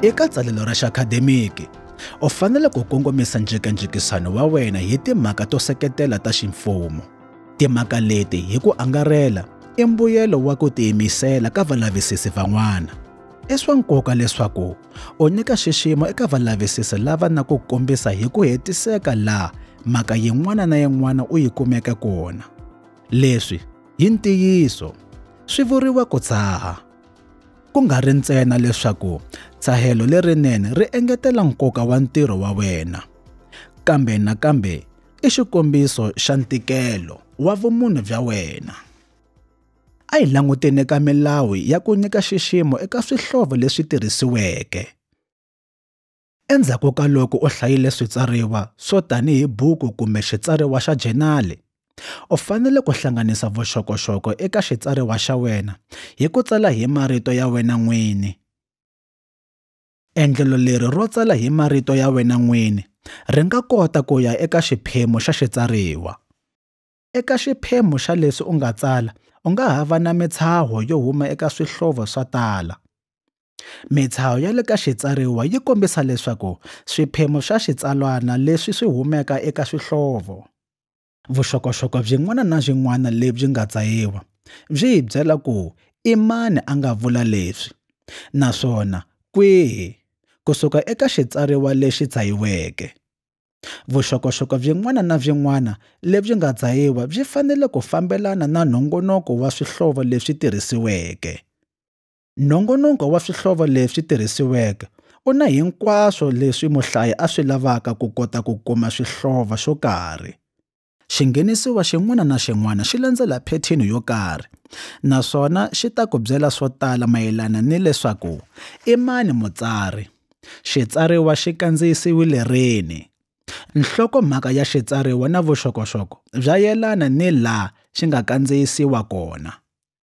Eka tsalelo ra xakademiki, u fanele ku kongomisa njhekanjhekisano wa wena hi timhaka to seketela ta ximfumo. Timhaka leti hi ku angarhela i mbuyelo wa ku tiyimisela ka valavisisi van'wana. I swa nkoka leswaku u nyika xiximo eka valavisisi lava na ku kombisa hi ku hetiseka laha mhaka yin'wana na yin'wana u yi kumeke kona. Leswi hi ntiyiso swi vuriwa ku dzaha. Ku nga ri ntsena leswaku dzahelo lerinene ri engetela nkoka wa ntirho wa wena, kambe nakambe i xikombiso xa ntikelo wa vumunhu bya wena. A hi languteni ka milawu ya ku nyika xiximo eka swihlovo leswi tirhisiweke. Endzhaku ka loko u hlayile switsariwa swo tanihi buku kumbe xitsariwa xa jenali, u fanele ku hlanganisa vuxokoxoko eka xitsariwa xa wena hi ku tsala hi marito ya wena n'wini. Endlelo leri ro tsala hi marito ya wena n'wini ri nga kota ku ya eka xiphemu xa xitsariwa. Eka xiphemu xa leswi u nga tsala, u nga ha va na mitshaho yo huma eka swihlovo swo tala. Mitshaho ya le ka xitsariwa yi kombisa leswaku swiphemu swa xitsalwana leswi swi humeka eka swihlovo. Vuxokoxoko byin'wana na byin'wana lebyi nga tsahiwa byi hi byela ku i mani a nga vula leswi, naswona kwihi, kusuka eka xitsariwa lexi tsahiweke. Vuxokoxoko byin'wana na byin'wana lebyi nga dzahiwa byi fanele ku fambelana na nongonoko wa swihlovo leswi tirhisiweke. Nongonoko wa swihlovo leswi tirhisiweke u na hinkwaswo leswi muhlayi a swi lavaka ku kota ku kuma swihlovo swo karhi. Xinghenisiwa xin'wana na xin'wana xi landzela phethini yo karhi, naswona xi ta ku byela swo tala mayelana ni leswaku i mani mutsari, xitsariwa xi kandziyisiwile rini, nhlokomhaka ya xitsariwa na vuxokoxoko bya yelana ni laha xi nga kandziyisiwa kona.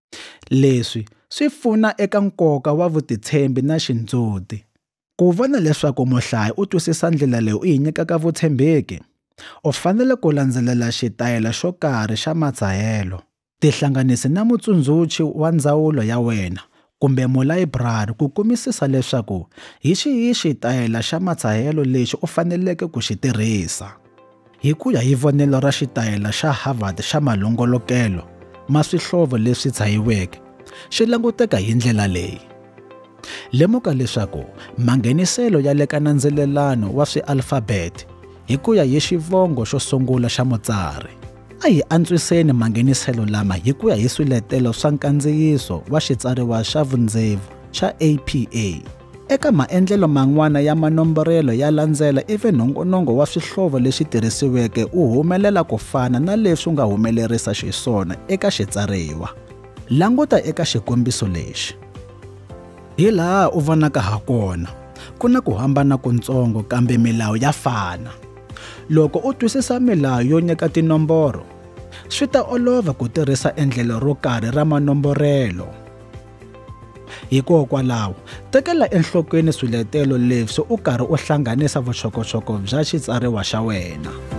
Leswi swi pfuna eka nkoka wa vutitshembi na xindzhuti. Ku vona leswaku muhlayi u twisisa ndlela leyi u yi nyikaka vutshembeki, u fanele ku landzelela xitayela xo karhi xa matsahelo. Tihlanganisi na mutsundzuxi wa ndzawulo ya wena kumbe mulayibrari ku kumisisa leswaku hi xihi xitayela xa matsahelo lexi u faneleke ku xi tirhisa. Hi ku ya hi vonelo ra xitayela xa Harvard xa malongolokelo ma swihlovo leswi tsahiweke, xi languteka hi ndlela leyi. Lemuka leswaku mangheniselo ya le ka nandzelelano wa swialfabeti hi ku ya hi xivongo xo sungula xa mutsari. A hi antswiseni mangheniselo lama hi ku ya hi swiletelo swa nkandziyiso wa xitsariwa xa vundzevu xa APA. Eka maendlelo man'wana ya manomborelo ya landzela ivi nongonoko wa swihlovo leswi tirhisiweke u humelela ku fana na leswi u nga humelerisa xiswona eka xitsariwa. Languta eka xikombiso lexi. Hi laha u vonaka ha kona, ku na ku hambana kutsongo kambe milawu ya fana. Loko u twisisa milawu yo nyika tinomboro, swi ta olova ku tirhisa endlelo ro karhi ra manomborelo. Hikokwalaho, tekela enhlokweni swiletelo leswi u karhi u hlanganisa vuxokoxoko bya xitsariwa xa wena.